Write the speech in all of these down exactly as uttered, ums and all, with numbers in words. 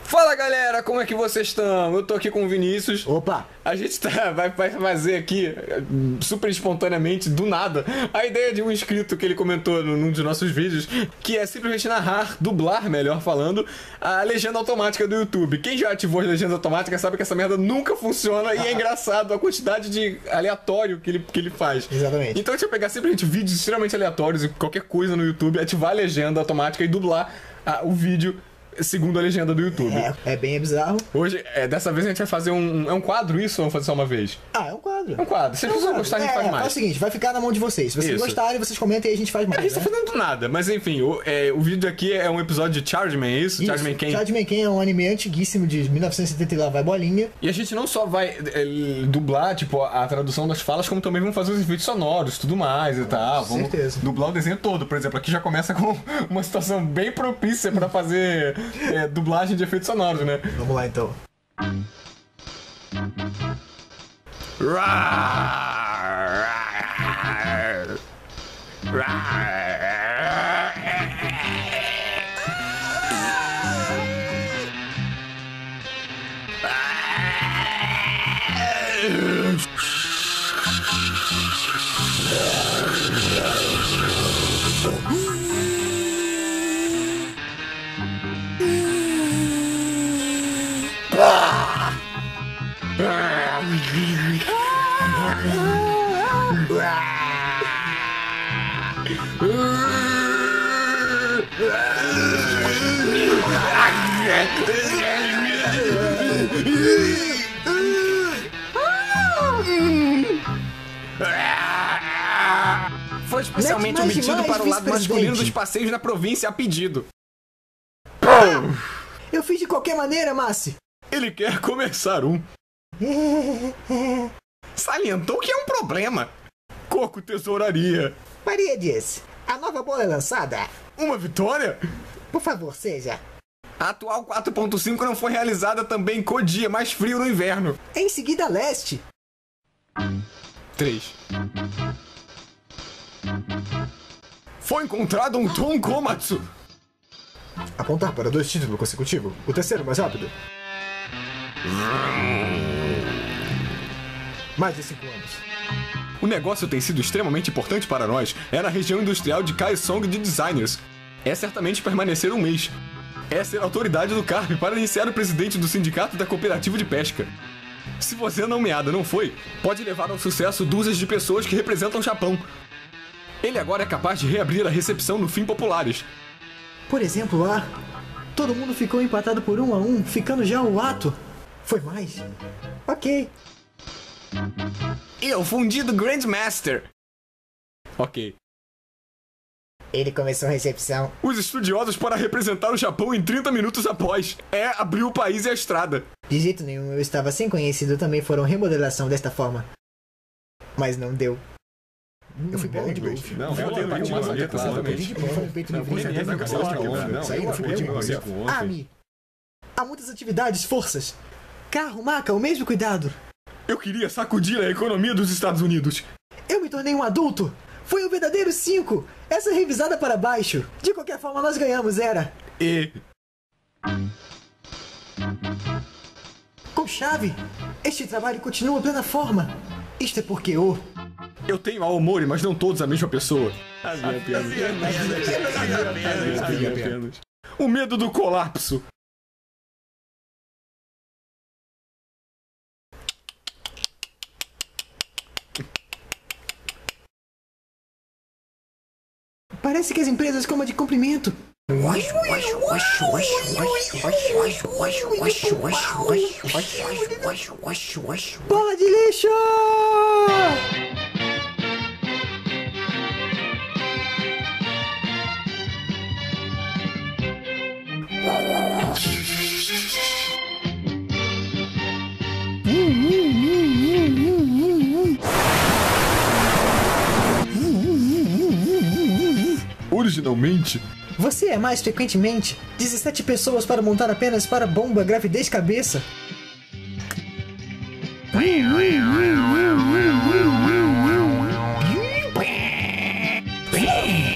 Fala galera, como é que vocês estão? Eu tô aqui com o Vinícius. Opa! A gente tá, vai, vai fazer aqui, super espontaneamente, do nada, a ideia de um inscrito que ele comentou num dos nossos vídeos, que é simplesmente narrar, dublar, melhor falando, a legenda automática do YouTube. Quem já ativou as legendas automáticas sabe que essa merda nunca funciona e é engraçado a quantidade de aleatório que ele, que ele faz. Exatamente. Então a gente vai pegar simplesmente vídeos extremamente aleatórios e qualquer coisa no YouTube, ativar a legenda automática e dublar a, o vídeo segundo a legenda do YouTube. É, é bem bizarro. Hoje, é, dessa vez a gente vai fazer um... É um quadro isso ou vamos fazer só uma vez? Ah, é um quadro. É um quadro. Se É um vocês quadro. gostarem, a gente é, faz mais. É o seguinte, vai ficar na mão de vocês. Se vocês Isso. gostarem, vocês comentem e a gente faz mais. A gente tá né? fazendo nada, mas enfim, o, é, o vídeo aqui é um episódio de Chargeman, é isso? Isso. Chargeman Ken. Chargeman Ken é um anime antiguíssimo de mil novecentos e setenta e lá vai bolinha. E a gente não só vai é, dublar, tipo, a, a tradução das falas, como também vamos fazer os efeitos sonoros e tudo mais e tal. Com Vamos certeza. dublar o desenho todo. Por exemplo, aqui já começa com uma situação bem propícia pra fazer é, dublagem de efeitos sonoros, né? Vamos lá então. Foi especialmente Mete mais omitido demais, para o lado masculino vice-presidente. dos passeios na província a pedido. Eu fiz de qualquer maneira, Massi. Ele quer começar um. Salientou que é um problema. Coco tesouraria. Maria disse, a nova bola é lançada. Uma vitória? Por favor, seja. A atual quatro ponto cinco não foi realizada também com o dia mais frio no inverno. Em seguida, a leste. três. Foi encontrado um Tonkomatsu. Apontar para dois títulos consecutivos. O terceiro mais rápido. Mais de cinco anos. O negócio tem sido extremamente importante para nós. É na região industrial de Kaesong de Designers. É certamente permanecer um mês. É ser a autoridade do Carpe para iniciar o presidente do sindicato da cooperativa de pesca. Se você nomeada não foi, pode levar ao sucesso dúzias de pessoas que representam o Japão. Ele agora é capaz de reabrir a recepção no Fim Populares. Por exemplo, lá, todo mundo ficou empatado por um a um, ficando já o ato. Foi mais? Ok. E o fundido Grandmaster. Ok. Ele começou a recepção. Os estudiosos para representar o Japão em trinta minutos após. É abrir o país e a estrada. De jeito nenhum, eu estava sem conhecido, também foram remodelação desta forma. Mas não deu. Eu fui bom de golfe. Não, eu tenho uma maleta, exatamente. Ami, há muitas atividades, forças. Carro, maca, o mesmo cuidado. Eu queria sacudir a economia dos Estados Unidos. Eu me tornei um adulto. Foi o verdadeiro cinco. Essa revisada para baixo. De qualquer forma, nós ganhamos, era. E... Com chave. Este trabalho continua plena forma. Isto é porque o... Eu tenho Aomori, mas não todos a mesma pessoa. Havia apenas. Havia apenas. O medo do colapso. Parece que as empresas comam de comprimento. Bola de lixo! Originalmente, Você é mais frequentemente dezessete pessoas para montar apenas para bomba gravidez cabeça.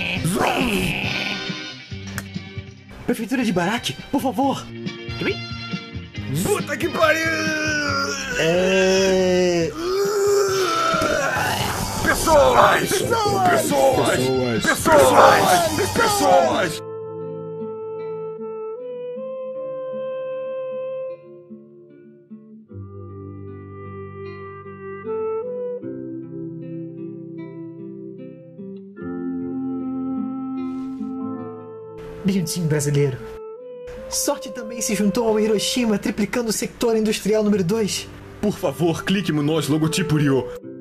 Prefeitura de Barat, por favor. Puta que pariu! É... Pessoas! Pessoas! Pessoas! Pessoas! Pessoas! Bem-vindo, brasileiro. Sorte também se juntou ao Hiroshima, triplicando o sector industrial número dois. Por favor, clique no nosso logotipo, Ryo.